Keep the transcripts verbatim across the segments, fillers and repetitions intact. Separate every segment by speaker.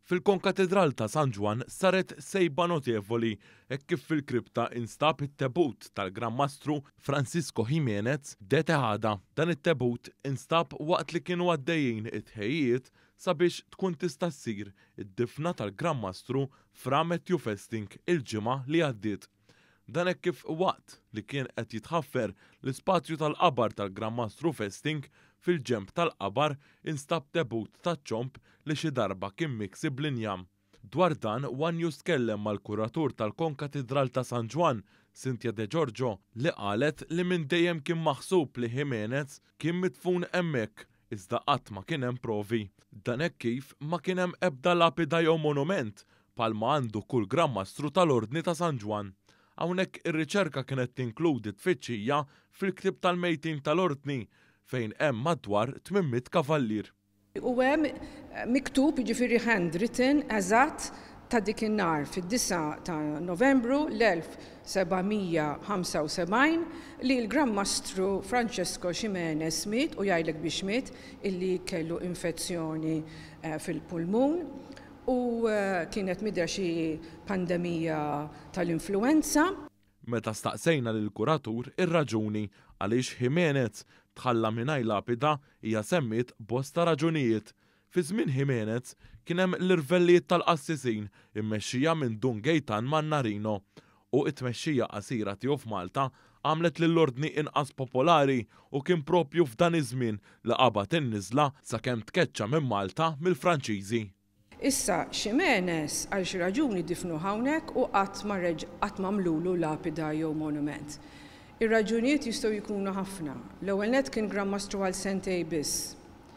Speaker 1: Fil-konkatedral ta' San Ġwan saret sejba notevoli hekk kif fil-kripta instab it-tebut tal-Gran Mastru Francisco Jimenez de Tejada. Dan it-tebut instab waqt li kienu għaddejjin it-ħejjiet sabiex tkun tista' ssir id-difna tal-Gran Mastru fra Matthew Festing il-ġimgħa li għaddiet. Dan hekk kif waqt li kien qed jitħaffer l-ispazju tal-qabar tal-Gran Mastru Festing fil-ġemp tal-qabar instab tebut taċ-ċomp li xi darba kien miksi bl-injam. Dwar dan One News tkellem mal-kuratur tal-Konkatedral ta' San Ġwan, Cynthia De Giorgio, li qalet li minn dejjem kien maħsub li Jimenez kien mitfun hemmhekk iżda qatt ma kien hemm provi. Dan hekk kif ma kien hemm ebda lapida jew monument bħalma għandu kull Gran Mastru tal-Ordni ta' San Ġwan. Hawnhekk ir-riċerka kienet tinkludi tfittxija fil-ktieb tal-mejtin tal-Ordni fejn hemm madwar tmien-miet kavallier.
Speaker 2: U hemm miktub jiġifieri handwritten eżatt ta' dik in-nar fid-disa ta' Novembru l-elf sebgħimija ħamsa u sebgħin li l-Gran Mastru Francesco Jimenez miet u jgħidlek biex miet illi kellu infezzjoni fil-pulmun u kienet midra xi pandemija tal-influenza.
Speaker 1: Meta staqsejna lill-kuratur ir-raġuni għaliex Jimenez tħalla mingħajr lapida hija semmiet bosta raġunijiet. Fi żmien Jimenez kien hemm l-irvellijiet tal-qassisin immexxija minn Dun Gaetan Mannarino u t-tmexxija qasira tiegħu f'Malta għamlet lill-ordni inqas popolari u kien proprju f'dan iż-żmien li qabad in-niżla sakemm tkeċċa minn Malta mill-Franċiżi.
Speaker 2: Issa Jimenez għal xi raġuni difnu hawnhekk u qatt ma qatt m'għamlulu lapida jew monument. Ir-raġunijiet jistgħu jkunu ħafna. L-ewwel nett kien Gran Mastru għal sentej biss.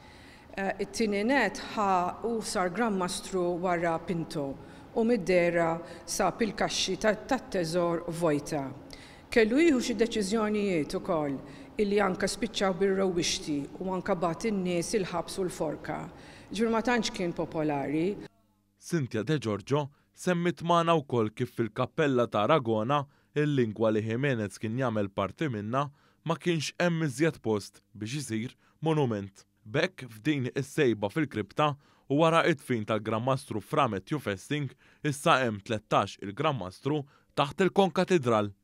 Speaker 2: It-tieni nett ħa u sar Gran Mastru wara Pinto u mid-dera sab il-kaxxi tat-teżor Vojta. Kellu jieħu xi deċiżjonijiet ukoll illi anke spiċċaw bir-rewwixti u anke bagħat in-nies il-ħabs u l-forka. Ġifier ma tantx kien popolari.
Speaker 1: Cynthia De Giorgio semmit magħna wkoll kif fil-Kappella ta' Aragona il-lingwa li Jimenez kien jagħmel parti minnha ma kienx hemm iżjed post biex isir monument. B'hekk f'din is-sejba fil-kripta u wara t-tfin tal-Gran Mastru fra Matthew Festing issa hemm tlettax il-Gran Mastru taħt il-Konkatedral.